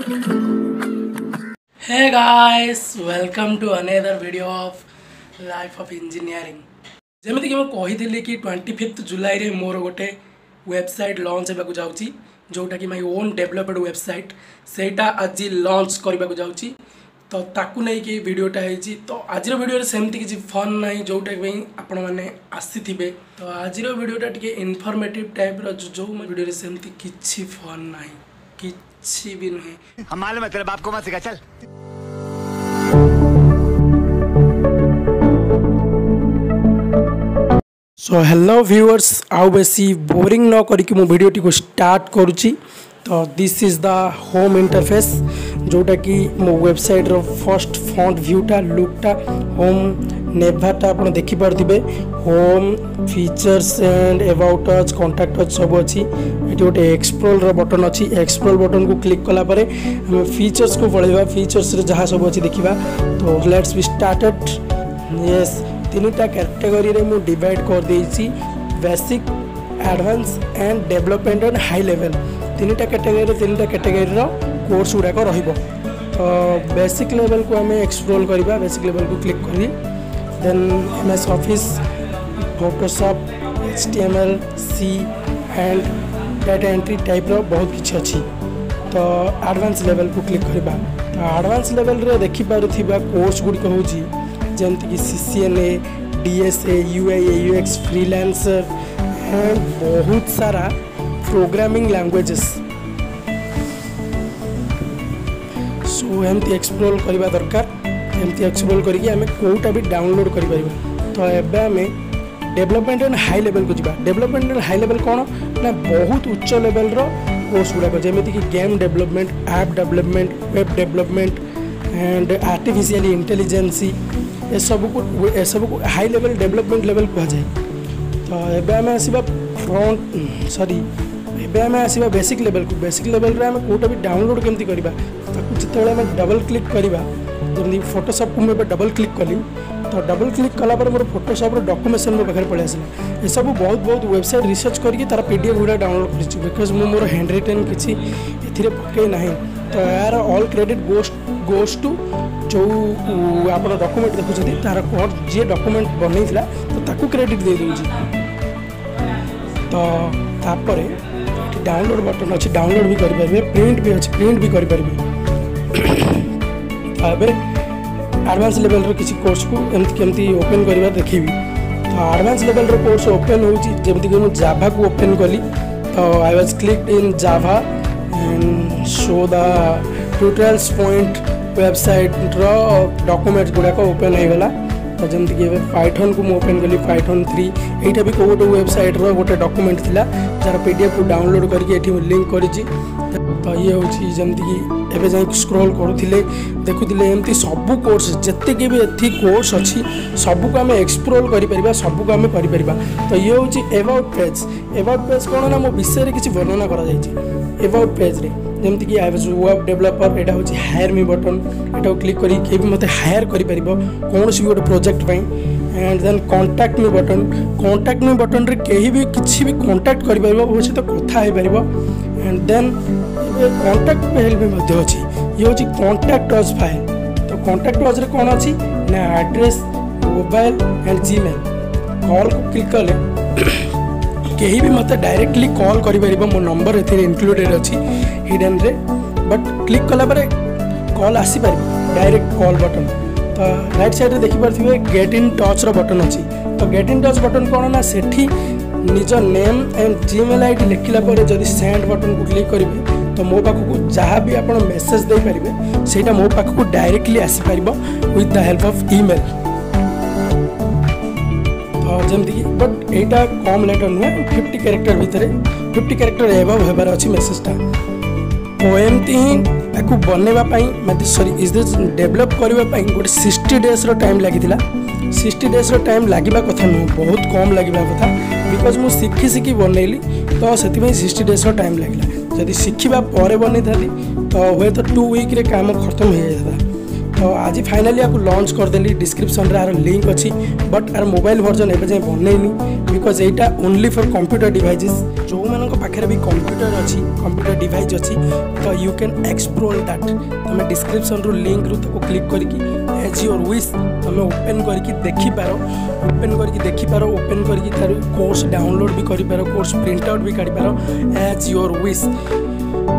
Hey guys, welcome to another video of Life of Engineering. जमीती कि कही कि 25 जुलाई रे मोर गोटे वेबसाइट लॉन्च होगा जाऊँगी जोटा कि माय ओन डेवलप्ड वेबसाइट सेटा आज लॉन्च करने को जाऊँगी तो ताकू नहीं कि वीडियोटा है तो आज वीडियो सेमती किसी फन ना जोटा आपण मैंने आसी तो आज वीडियोटा टी इनफॉर्मेटिव टाइप जो वीडियो सेमती किसी फन ना किसी भी नुहे हमारे मतलब आपको मत सिखा चल। सो हेलो व्यूअर्स आउ बेसी बोरिंग न करके मो वीडियो को स्टार्ट करुच्ची तो this is the home interface जोटा कि मो वेबसाइट रो फर्स्ट फ्रंट व्यूटा लुकटा होम नेभाटा आप देखिपे home features and about us contact us सब अच्छी ये गोटे एक्सप्लोर बटन अच्छी एक्सप्लोर बटन को क्लिक कला परे हम फीचर्स को पढ़ा फीचर्स जहाँ सब अच्छी देखा तो लेट्स बी स्टार्टेड। यस तीनटा कैटेगरी रे मु डिवाइड कर देइछि basic advance and development and high level तीनटा कैटेगरी रो कोर्स गुड़ाक रहिबो तो बेसिक लेवल को हमें एक्सप्लोर करबा बेसिक लेवल को क्लिक करी then MS office Photoshop HTML C and data entry type रो बहुत किछि अछि तो एडवांस लेवल को क्लिक करबा तो एडवांस लेवल रे देखि पारुथिबा कोर्स गुडी होउछि जमती कि CCNA DSA UI UX freelancer and बहुत सारा प्रोग्रामिंग लैंग्वेजेस सो एमती एक्सप्लोर करबा दरकार एमती एक्सप्लोर करके हमें कोटा भी डाउनलोड कर परिबा तो एबे हमें डेवलपमेंट एंड हाई लेवल को जिबा डेवलपमेंट एंड हाई लेवल कोन ना बहुत उच्च लेवल रो कोर्स गुडा जमती कि game development app development web development and artificial intelligence ये सब को हाई लेवल डेवलपमेंट लेवल कह जाए तो एबे हमें आसीबा फ्रंट सॉरी एबे हमें आसीबा बेसिक लेवल रे हमें कोटा भी डाउनलोड केमती करबा ताकू जिते हमें डबल क्लिक करबा जमती फोटोशॉप को मैं डबल क्लिक कली तो डबल क्लिक कला पर मोर फोटोशॉप रो डॉक्यूमेंटेशन मो पाखे पड़े आसला ये सब बहुत वेबसाइट रिसर्च करके तार PDF गुड़ा डाउनलोड कर बिकज मोर हैंड रिटन किसी ए पकई ना तो यार ऑल क्रेडिट गोस टू जो आप डॉक्यूमेंट देखुं तार कौन जी डॉक्यूमेंट बनई तो ताकू क्रेडिट दे दूँगी तो तापर डाउनलोड बटन अच्छी डाउनलोड भी करेंगे प्रिंट भी अच्छी प्रिंट भी करेंगे एडवांस लेवल रो किसी कोर्स को एमती केमती ओपन करवा देखी तो एडवांस लेवल रो कोर्स ओपन होची जेमती कि जाभा को ओपन कली तो I was clicked in Java and show the Tutorials Point website रो डॉक्यूमेंट गुड़ाक ओपन हो गला तो जमती कि पाइथन को ओपन कली पाइथन 3 एटा भी को गोटे वेबसाइट रो गोटे डॉक्यूमेंट थिला जार PDF को डाउनलोड करके एठी लिंक करिछि तो ये होची जमती कि एबे जाई स्क्रॉल करूथिले देखुथिले एमती सब कोर्स जत्ते के भी एथि कोर्स अछि सब को हमें एक्सप्लोर करि परिबा सब को हमें करि परिबा तो ये होची अबाउट पेज कोन ना मो विषय रे किछि वर्णना करा जायछि अबाउट पेज रे जमती कि आई वाज वेब डेवलपर एटा होची हायर मी बटन एटा क्लिक करी के भी मते हायर करि परिबो कोनोसी गोटे प्रोजेक्ट पई and then contact me button रे केही भी किछि भी कांटेक्ट करि परिबो ओ से तो कथा हे परिबो एंड देन कांटेक्ट मेल भी मध्य अछि ये होची कांटेक्ट अस फाइल तो कांटेक्ट अस रे कोन अछि ना address mobile and Gmail call को क्लिक करले केही भी मते डायरेक्टली कॉल करि परिबो मो नंबर एथे इंक्लूडेड अछि हिडन रे बट क्लिक कला परे कॉल आसी परिबो डायरेक्ट कॉल बटन तो राइट साइड रे देखि परथिबे गेट इन टच रो बटन अछि तो गेट इन टच बटन कोन ना सेठी निज नेम एंड जीमेल आईडी लिखिला परे जदि सेंड बटन को क्लिक करिवे तो मो पाख को जहाँ भी आप मेसेज दे पारे सेटा मो पाख को डायरेक्टली आसी पारिबो with the help of email तो जमती बट एटा कम लेटर नुहे 50 कैरेक्टर भितर 50 कैरेक्टर एबव हेबार अछि मेसेजटा तो एमती ही ताकू बनैबा पई मतलब सॉरी इज दिस डेवलप करबा पई गोटे 60 डेज रो टाइम लागितिला 60 डेज रो टाइम लागिबा कथा नु बहुत कम लागिबा कथा बिकॉज मु सिखी बनैली तो सेति में 60 डेज रो टाइम लागिला जदि शिखिबा परे बनै थाली तो हुए तो 2 वीक रे काम खत्म हो जाता तो आज फाइनाली आपको लॉन्च करदेली डिस्क्रिप्शन रे यार लिंक अच्छी बट यार मोबाइल वर्जन एवं जाए बनैनी because Etah only for computer devices जो मान पाखे भी कंप्यूटर अच्छी कंप्यूटर डिवाइस अच्छी तो यू कैन एक्सप्लोर दैट तुम डिस्क्रिप्शन रू लिंक रू ताको क्लिक करके एज योर विश तुम ओपन करके देखिपार ओपन करके तार कोर्स डाउनलोड भी कर कोर्स प्रिंट आउट भी काढ़ पार एज योर विश